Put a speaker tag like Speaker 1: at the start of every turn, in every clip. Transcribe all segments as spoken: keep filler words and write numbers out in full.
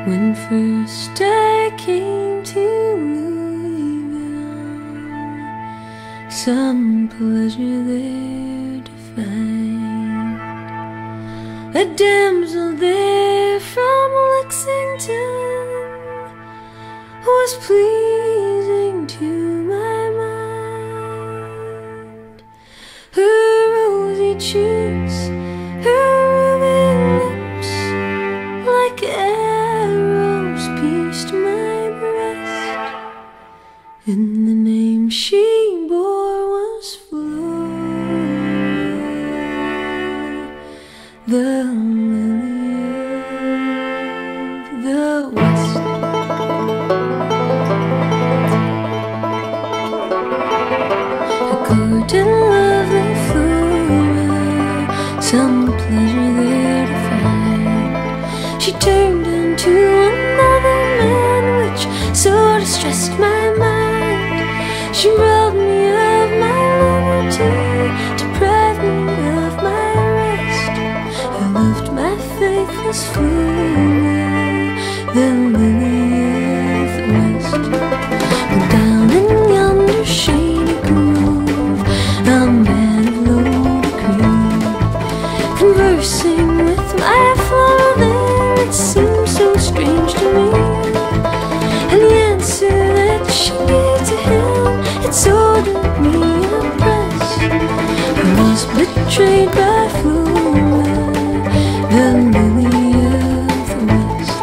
Speaker 1: When first I came to Louisville, some pleasure there to find. A damsel there from Lexington was pleasing to my mind. Her rosy cheeks, her ruby lips, like arrows pierced my breast, and the name she bore was Flora, the lily of the West. A good and lovely Flora, some pleasure there to find. She turned into another man, which so distressed my mind. She robbed me of my liberty, deprived me of my rest. I loved my faithless Flora, the lily of the West. But down in yonder shady grove, a man of low degree, conversing with my Flora there, it seemed so strange to me. And the answer that she gave to him, it ordered me oppressed. I was betrayed by Flora, the lily of the West.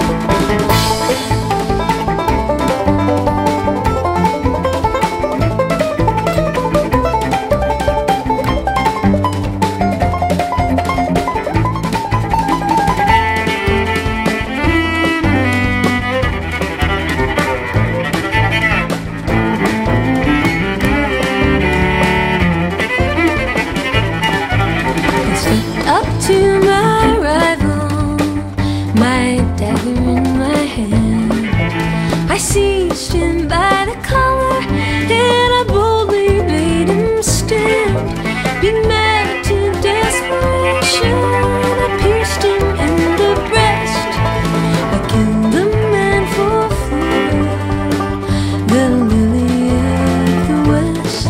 Speaker 1: Up to my rival, my dagger in my hand, I seized him by the collar and I boldly made him stand. Being mad to desperation, I pierced him in the breast. I killed the man for Flora, the lily of the West.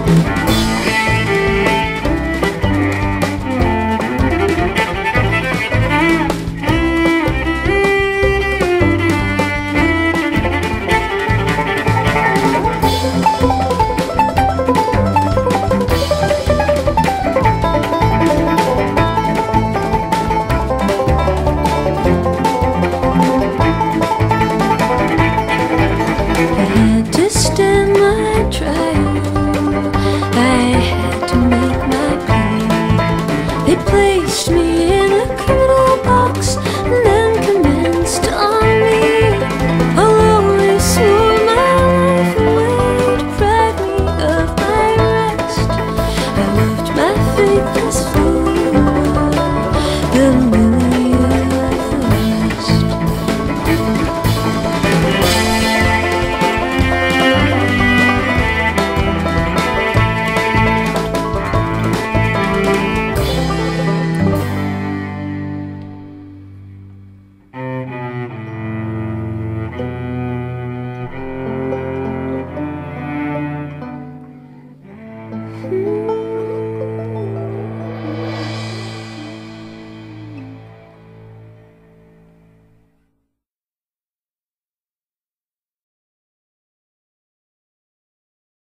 Speaker 1: I had to stand my trial, I had to make my plea. They placed me in a criminal box